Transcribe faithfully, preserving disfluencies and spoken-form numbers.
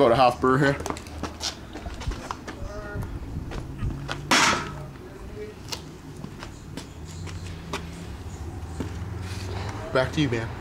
About a half burr here. Back to you, man.